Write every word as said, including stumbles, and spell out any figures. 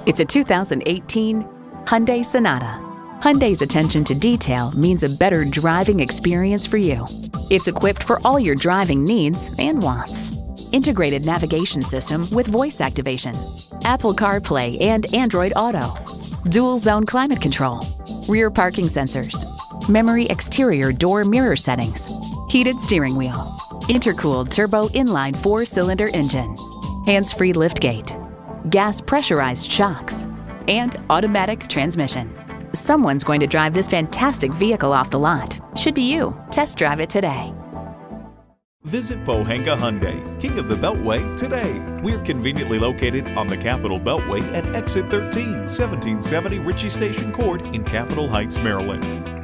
It's a two thousand eighteen Hyundai Sonata. Hyundai's attention to detail means a better driving experience for you. It's equipped for all your driving needs and wants. Integrated navigation system with voice activation, Apple CarPlay and Android Auto, dual zone climate control, rear parking sensors, memory exterior door mirror settings, heated steering wheel, intercooled turbo inline four-cylinder engine, hands-free liftgate, gas pressurized shocks, and automatic transmission. Someone's going to drive this fantastic vehicle off the lot. Should be you. Test drive it today. Visit Pohanka Hyundai, King of the Beltway, today. We're conveniently located on the Capitol Beltway at Exit thirteen, seventeen seventy Ritchie Station Court in Capitol Heights, Maryland.